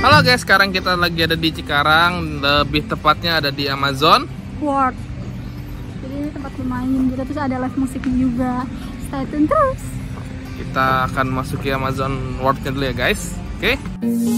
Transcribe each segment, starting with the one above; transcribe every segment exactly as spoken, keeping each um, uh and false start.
Halo guys, sekarang kita lagi ada di Cikarang, lebih tepatnya ada di Amazon World. Jadi ini tempat bermain juga, terus ada live musiknya juga. Stay tune terus. Kita akan masuk ke Amazon World-nya dulu ya guys. Oke? Okay?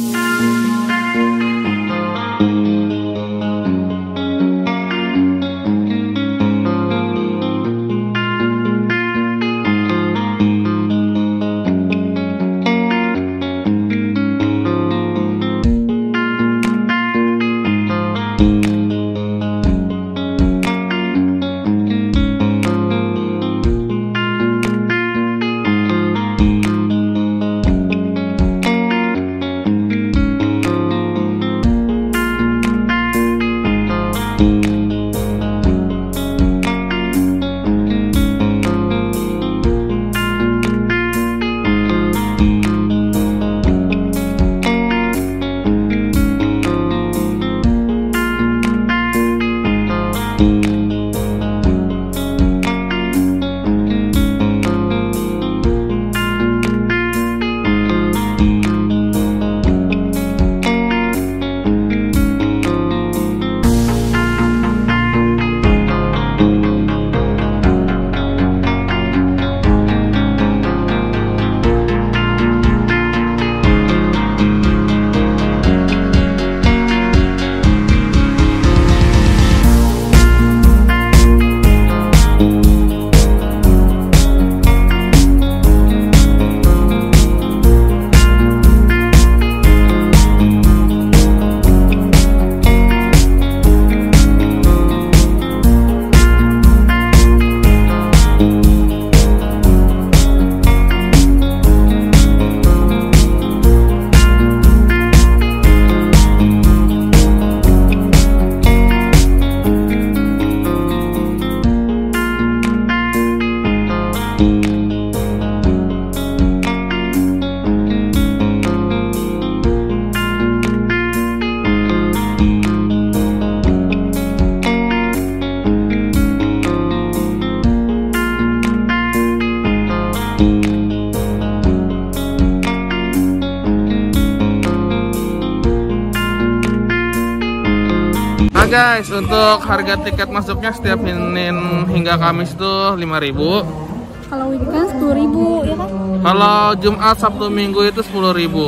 Nah guys, untuk harga tiket masuknya setiap Senin hingga Kamis tuh lima ribu. Kalau weekend sepuluh ribu ya kan? Kalau Jumat, Sabtu, Minggu itu sepuluh ribu.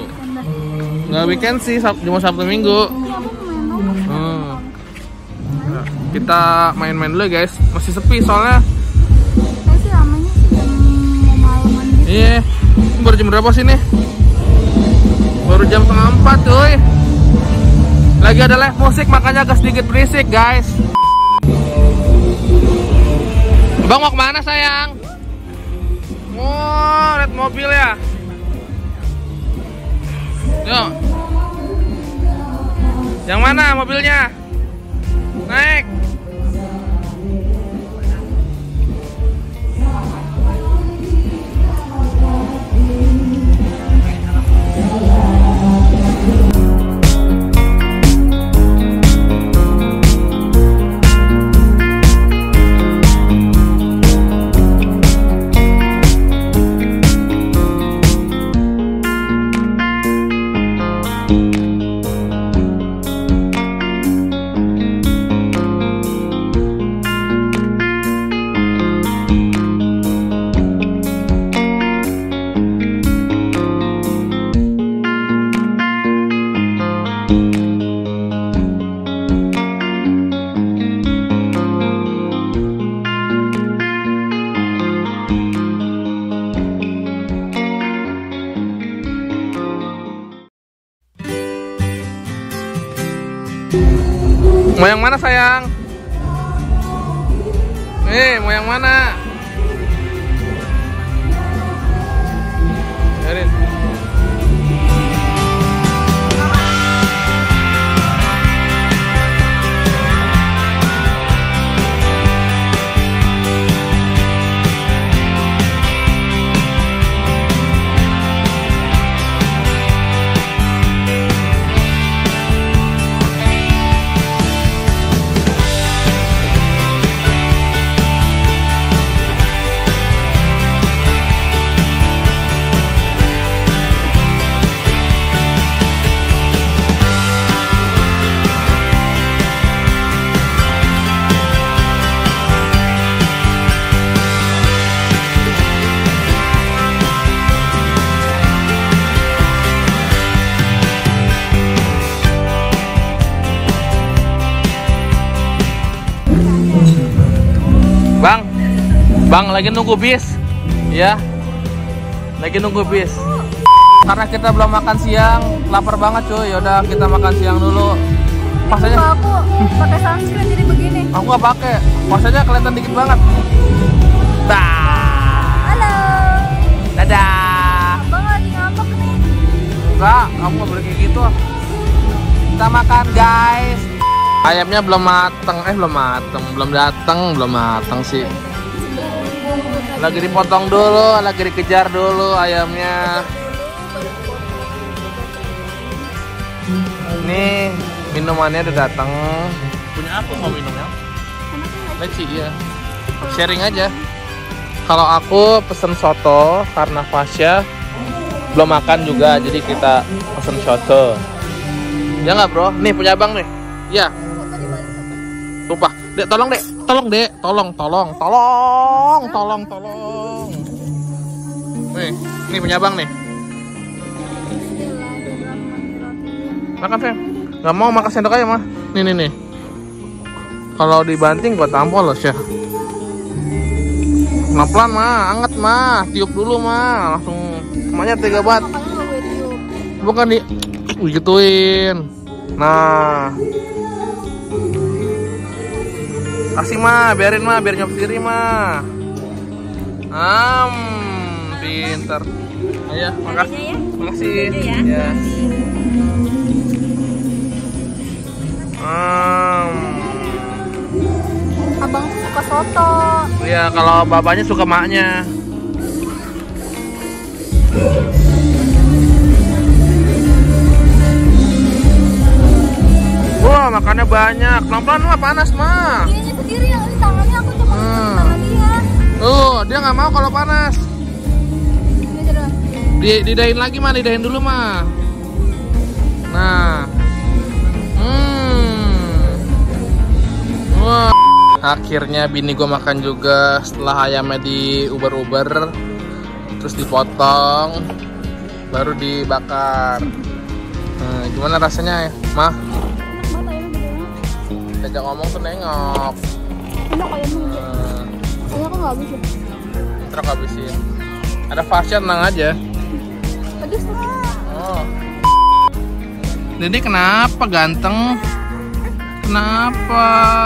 Nggak weekend sih, Sab Jumat, Sabtu, Minggu. Hmm. Nah, kita main-main dulu guys, masih sepi soalnya. Saya sih ramainya sih jam mau malaman gitu. Iya, baru jam berapa sih nih? Baru jam setengah empat cuy. Lagi ada live musik makanya agak sedikit berisik guys. Bang mau kemana sayang? Oh, lihat mobil ya. Yuk. Yang mana mobilnya? Naik. Mau yang mana sayang? Eh, mau yang mana? Biarin. Bang, lagi nunggu bis. Ya. Lagi nunggu bis. Karena kita belum makan siang, lapar banget cuy. Yaudah kita makan siang dulu. Pasanya aku pakai sunscreen jadi begini. Aku nggak pakai. Pasanya kelihatan dikit banget. Dah. Halo. Dadah. Abang lagi ngambek nih. Enggak, aku nggak boleh kayak gitu. Kita makan guys. Ayamnya belum mateng, eh belum mateng, belum dateng, belum mateng sih. Lagi dipotong dulu, lagi dikejar dulu ayamnya. Nih minumannya udah datang. Punya apa mau minumnya? Leci ya. Sharing aja. Kalau aku pesen soto karena Fasya belum makan juga, jadi kita pesen soto. Ya nggak bro? Nih punya abang nih. Ya. Sumpah. Dek tolong dek, tolong dek, tolong, tolong, tolong, tolong, tolong. Nih, nih punya abang nih. Makan sayang. Gak mau makan sendok aja mah. Nih nih nih. Kalau dibanting gua tampol loh Syah. Pelan-pelan mah, anget mah, tiup dulu mah, langsung. Emaknya tega banget. Bukan di gituin. Nah. Kasih mah, biarin mah, biar nyop sendiri mah. Am, pinter. Ayo, makasih. Makasih. Ya. Um. Abang suka soto. Iya, kalau bapaknya suka maknya. Wah, makannya banyak. Pelan-pelan mah, panas mah. Ini sendiri yang di tangannya, aku cuma hmm. tangan dia. Tuh, dia nggak mau kalau panas. Di didahin lagi mah, didahin dulu mah. Nah. Wah, akhirnya bini gue makan juga setelah ayamnya diuber-uber, terus dipotong, baru dibakar. Nah, gimana rasanya ya, Mah? Diajak ngomong tuh nengok. Enak ayamnya. Nah, saya kok nggak habis ya? terus habisin. Ada Fasya, tenang aja. Pedes lah. Oh. Dede kenapa ganteng? Kenapa?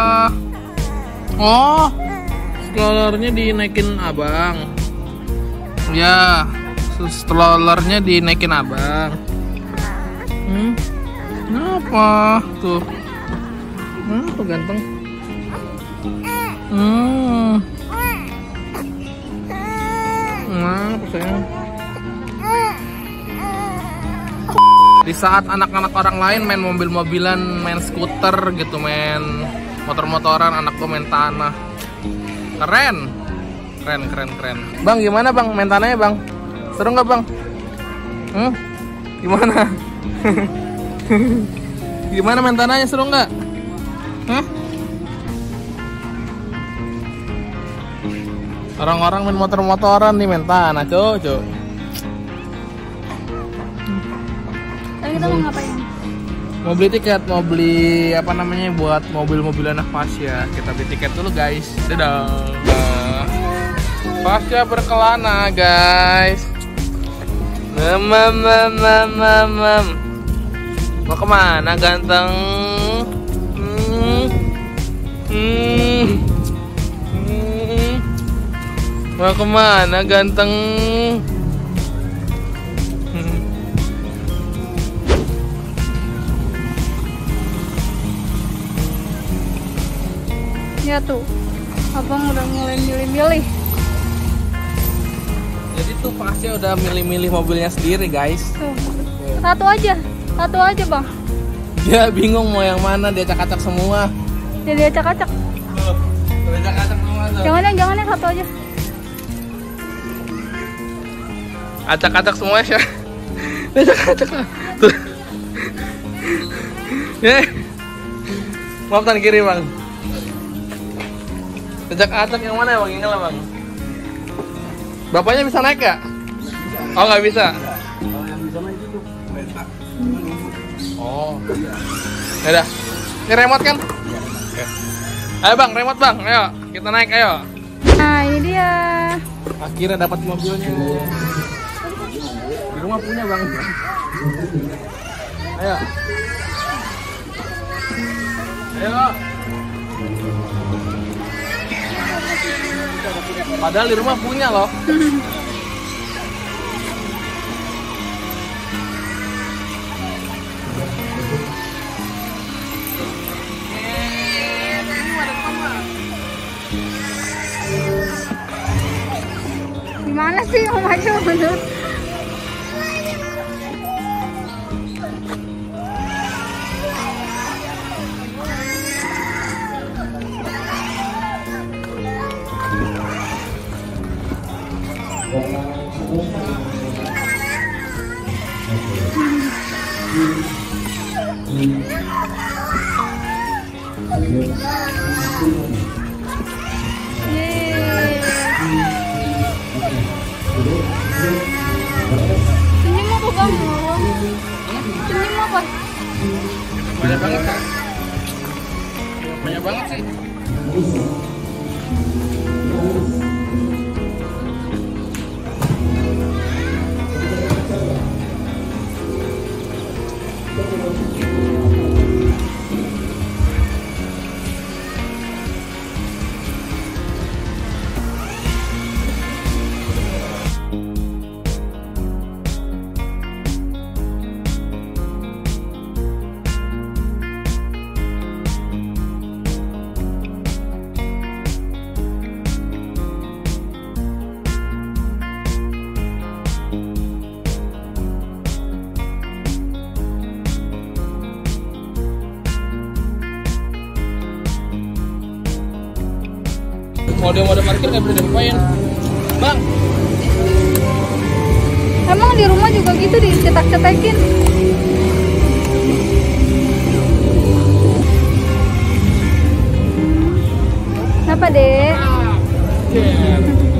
Oh, scrollernya dinaikin abang. Ya, scrollernya dinaikin abang. Hmm? Kenapa? Tuh. Kenapa ganteng? Hmm. Kenapa sayang? Di saat anak-anak orang lain main mobil-mobilan, main skuter gitu, main motor-motoran, anak gue main tanah. Keren. Keren, keren, keren. Bang, gimana bang main tanahnya bang? Seru nggak bang? Hmm? Gimana? Gimana main tanahnya, seru nggak? Hah? Orang-orang main motor-motoran nih main tanah, cok, cok. Kita mau ngapain? Mau beli tiket, mau beli apa namanya buat mobil-mobil anak Fasya. Kita beli tiket dulu guys. Dadah. Nah, Fasya berkelana guys. Mam mam mam mam mam. Mau kemana ganteng? Hmm. Hmm. Hmm. Mau kemana ganteng? Ya tuh, abang udah mulai milih-milih. Jadi tuh Fasya udah milih-milih mobilnya sendiri guys. Tuh, satu aja, satu aja bang. Dia bingung mau yang mana, dia acak-acak semua. Dia dia acak-acak. Tuh, dia acak-acak semua tuh. Jangan yang, jangan yang satu aja. Acak-acak semua ya. Dia acak-acak. Tuh. Eh, maaf tan kiri bang. Acak-acak yang mana ya bang? Yang bang? Bapaknya bisa naik ya? Oh nggak bisa? Oh. Ya udah. Ini remote kan? Ayo bang, remote bang. Ayo kita naik ayo. Nah ini dia. Akhirnya dapat mobilnya. Di rumah punya bang. Ayo. Ayo. Padahal di rumah punya loh. Gimana sih Om Ajo bener? Ini mau apa bang? Ini mau apa? Banyak banget kan? Banyak banget sih. Mode-mode parkir nggak bisa diapain, bang. Emang di rumah juga gitu dicetak-cetakin? Kenapa dek? Yeah.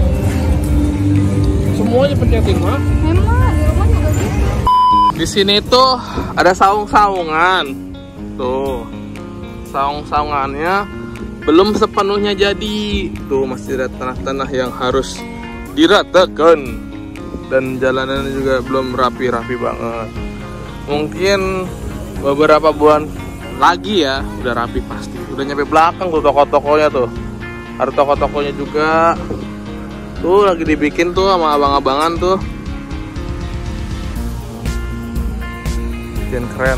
Semuanya pencetin mah. Emang di rumah juga gitu. Di sini tuh ada saung-saungan, tuh saung-saungannya belum sepenuhnya jadi, tuh masih ada tanah-tanah yang harus diratakan dan jalanannya juga belum rapi-rapi banget. Mungkin beberapa bulan lagi ya udah rapi pasti, udah nyampe belakang tuh toko-tokonya tuh, ada toko-tokonya juga tuh lagi dibikin tuh sama abang-abangan tuh, bikin keren.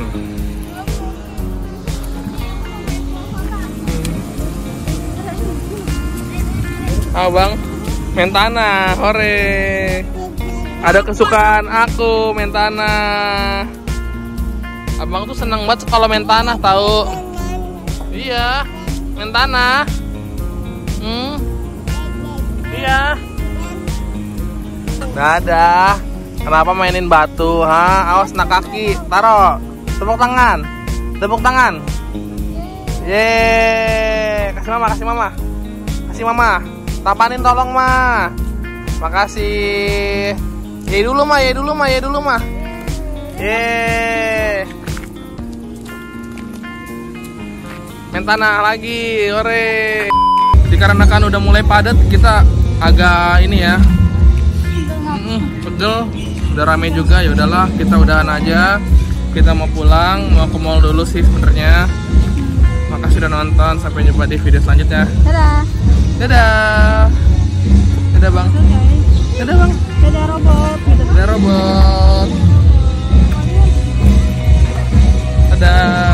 Abang main tanah, hore. Ada kesukaan aku main tanah. Abang tuh seneng banget kalau main tanah tahu. Iya, main tanah. Hmm. Iya. Dadah. Kenapa mainin batu, ha? Awas nak kaki, taro. Tepuk tangan. Tepuk tangan. Yeay. Kasih mama, kasih mama. Kasih mama. Tapanin tolong mah. Makasih. Ye dulu mah, ye dulu mah, ye dulu mah. Ye. Main tanah lagi, ore. Dikarenakan udah mulai padat, kita agak ini ya. Mm, pegel, udah rame juga. Ya udahlah, kita udahan aja. Kita mau pulang, mau ke mall dulu sih sebenarnya. Makasih udah nonton, sampai jumpa di video selanjutnya. Dadah. Dadah. Dadah bang. Dadah bang. Dadah robot. Dadah robot. Dadah.